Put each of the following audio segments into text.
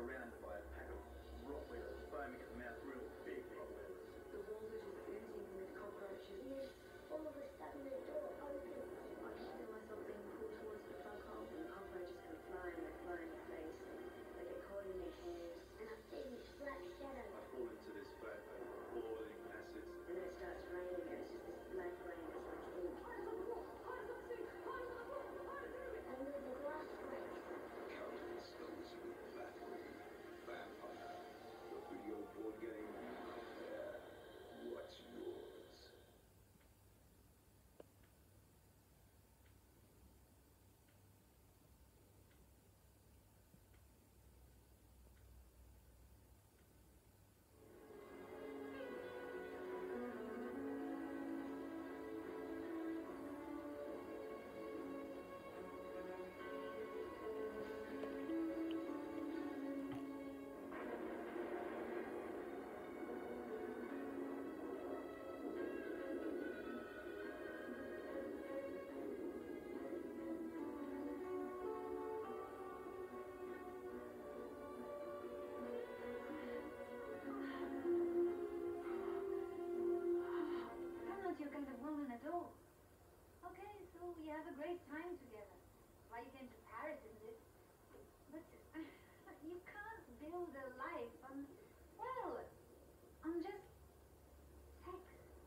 surrounded by a pack of Rottweilers foaming at the mouth, real big Rottweilers. The walls are just oozing with cockroaches. Yes, all of a sudden the door opens. I can feel myself being pulled towards the plug hole, and the cockroaches can fly in their flying face. They get caught in their hairs, and I see this black shadow. I fall into this vat of boiling acid. And then it starts raining, and it's just this black rain that's like ink. And then the glass breaks. Counting stones with battling vampire. The video board game. What's yours? Okay, so we have a great time together. Why you came to Paris, isn't it? But you can't build a life on, well, on just sex.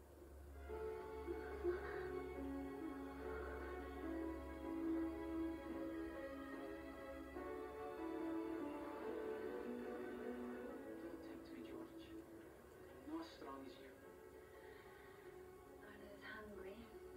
Don't tempt me, George. Not as strong as you. Not as hungry.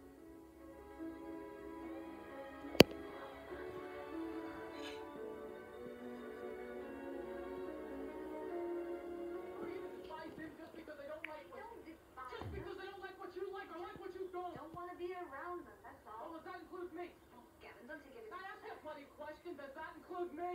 Just because they don't like what Don't despise Just because they don't like what you like or like what you don't. Don't want to be around them, that's Oh, all. does that include me? Oh, Gavin, don't take it. I asked you a bloody question. Does that include me?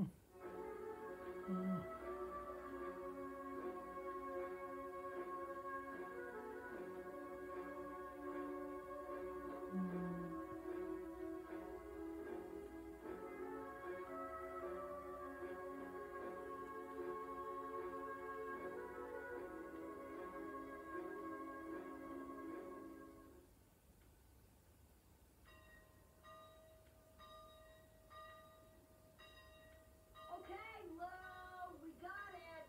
Okay, love, we got it.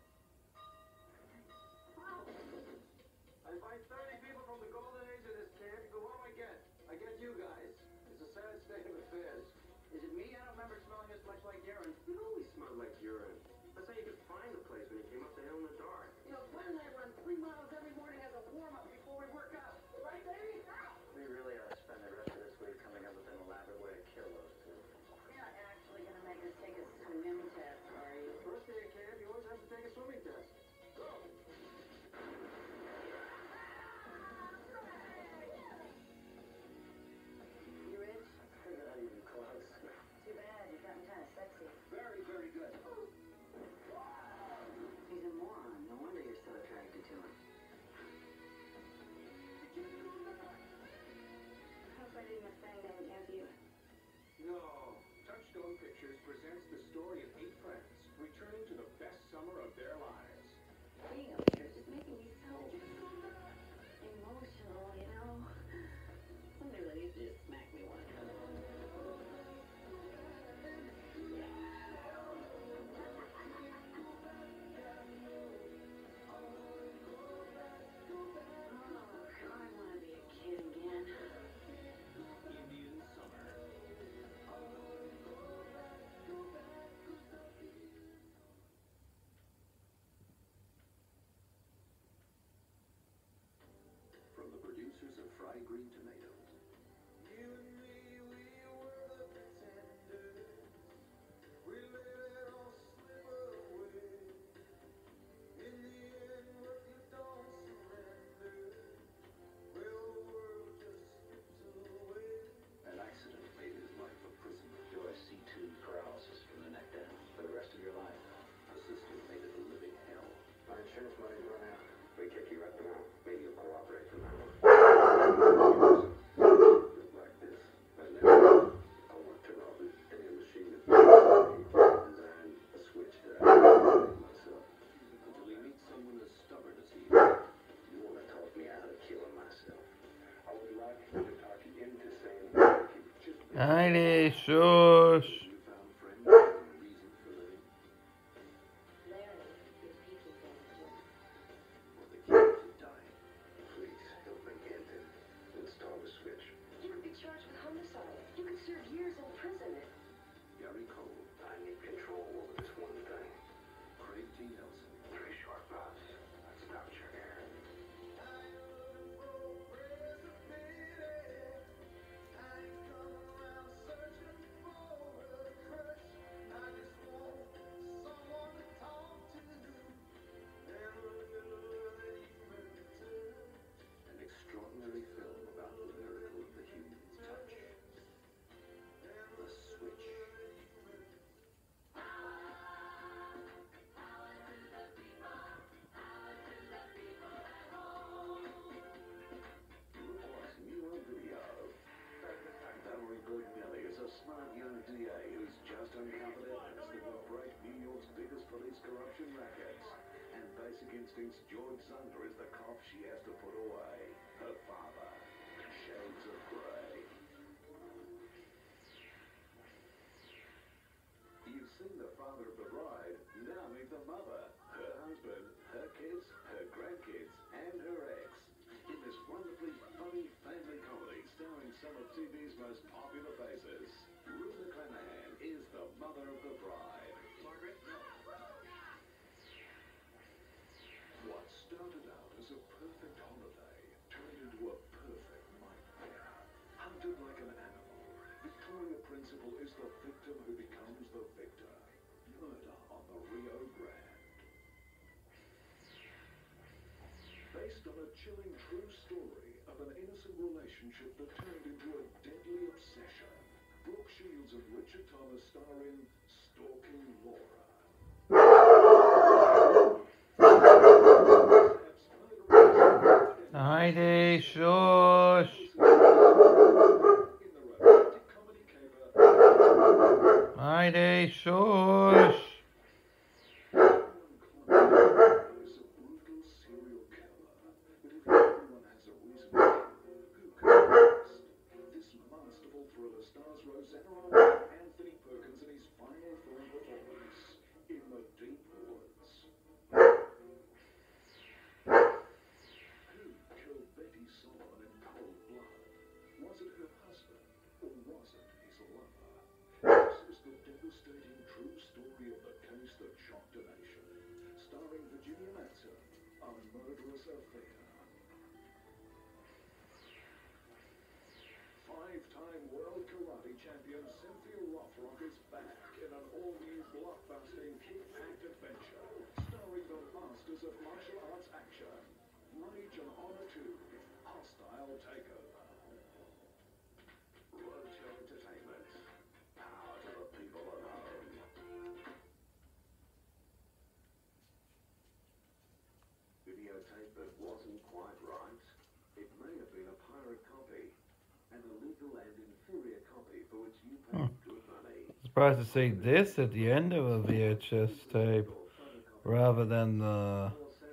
I find 30 people from the golden age of this camp. Go, what do I get? I get you guys. It's a sad state of affairs. Is it me? I don't remember smelling as much like urine. You always smelled like urine. That's how you could find the place when you came up the hill in the dark. You know, Glenn and I run 3 miles every morning as a warm-up before we work out. Right, baby? We really ought to spend the rest of this week coming up with an elaborate way to kill those two. You're not actually going to make us take a swim test, are you? First day of camp, you always have to take a swimming test. Go! You rich? Figured out you'd be close. Too bad, you've gotten kind of sexy. Very, very good. He's a moron. No wonder you're so attracted to him. Hope I didn't offend any of you. No. Touchstone Pictures presents the story of 8 friends returning to the best summer of their lives. Being up here is just making me so emotional, you know? Somebody really needs to just smack me one. Oh, I want to be a kid again. Indian Summer. Heidi, shush. Newfound friend with a reason for living. Larry is peaking down the gym. Or the kids are dying. Please help me end him. Install the switch. You could be charged with homicide. You could serve years in prison. Gary Cole, I need control over this one thing. Craig T. Nelson. 3 short bouts. That's not your hair. An extraordinary film about the miracle of the human touch. The switch. Reports new on video. Valerie Bertinelli is a smart young DA who's just uncovered evidence that will break New York's biggest police corruption rackets. And Basic Instinct's George Zunder is the cop she has to put away. Her father. Shades of grey. You've seen the father of the bride. Now meet the mother. Her husband, her kids, her grandkids, and her ex. In this wonderfully funny family comedy starring some of TV's most popular faces, Ruth McClanahan is the mother of the bride. Margaret? What started out as a perfect holiday turned into a perfect nightmare. Hunted like an animal, Victoria Principal is the victim who becomes the victor. Murder on the Rio Grande. Based on a chilling true story of an innocent relationship that turned into a deadly obsession. Brooke Shields and Richard Thomas starring Stalking Laura. Heidi, shush. Heidi, shush. Anthony Perkins in his final film performance in the deep woods. Who killed Betty Solomon in cold blood? Was it her husband, or was it his lover? This is the devastating true story of the case that shocked a nation. Starring Virginia Madsen, A Murderous Affair. 5-time world karate champion Cynthia Rothrock is back in an all-new blockbusting kick-packed adventure, starring the masters of martial arts action, Rage and Honor 2, Hostile Takeover. Roadshow Entertainment. Power to the people at home. Videotape that wasn't quite right. It may have been a pirate copy. An illegal and inferior copy for which you paid good money. Surprised to see this at the end of a VHS tape rather than the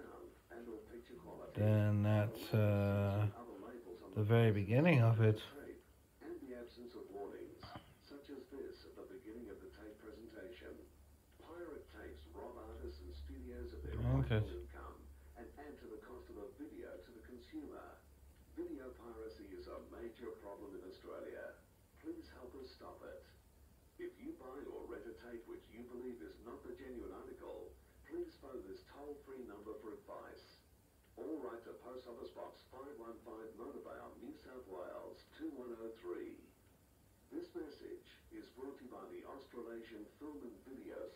very beginning of it. And the absence of warnings, such as this at the beginning of the tape presentation. Pirate tapes rob artists and studios of their Okay. rightful income and add to the cost of a video to the consumer. Video piracy is a major problem in Australia. Please help us stop it. If you buy or rent a tape which you believe is not the genuine article, please phone this toll-free number for advice. Or write to Post Office Box 515 Motorvale, New South Wales 2103. This message is brought to you by the Australasian Film and Video